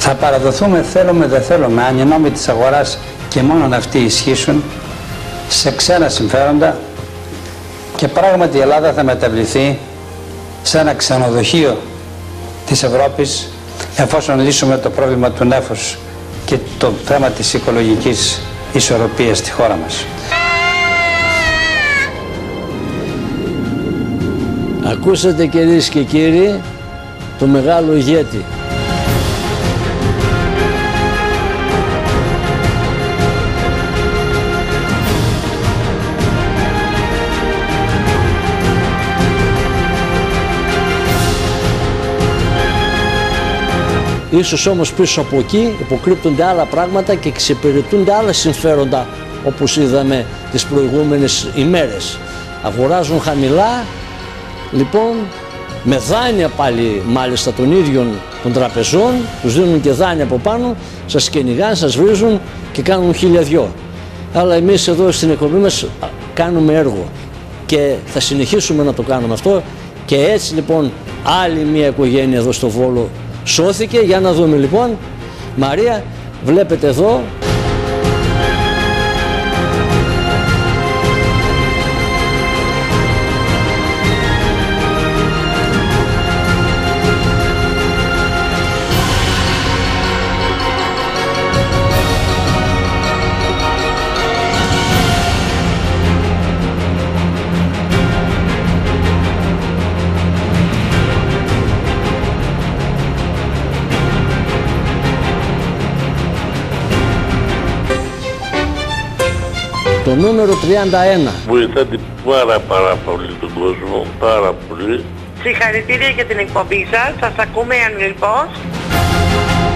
Θα παραδοθούμε, θέλουμε δεν θέλουμε, αν οι νόμοι της αγοράς και μόνον αυτοί ισχύσουν, σε ξένα συμφέροντα και πράγματι η Ελλάδα θα μεταβληθεί σε ένα ξενοδοχείο της Ευρώπης εφόσον λύσουμε το πρόβλημα του νέφους και το θέμα της οικολογικής ισορροπίας στη χώρα μας. Ακούσατε κυρίες και κύριοι το μεγάλο ηγέτη. Ίσως όμως πίσω από εκεί υποκρύπτονται άλλα πράγματα και εξυπηρετούνται άλλα συμφέροντα, όπως είδαμε τις προηγούμενες ημέρες. Αγοράζουν χαμηλά, λοιπόν, με δάνεια πάλι μάλιστα των ίδιων των τραπεζών, τους δίνουν και δάνεια από πάνω, σας κυνηγάνε, σας βρίζουν και κάνουν χιλιαδιό. Αλλά εμείς εδώ στην εκπομπή μας κάνουμε έργο και θα συνεχίσουμε να το κάνουμε αυτό και έτσι λοιπόν άλλη μια οικογένεια εδώ στο Βόλο σώθηκε. Για να δούμε λοιπόν. Μαρία, βλέπετε εδώ. Το νούμερο 31. Βοηθάτε πάρα πολύ τον κόσμο, πάρα πολύ. Συγχαρητήρια για την εκπομπή σας, σας ακούμε ανελπώς.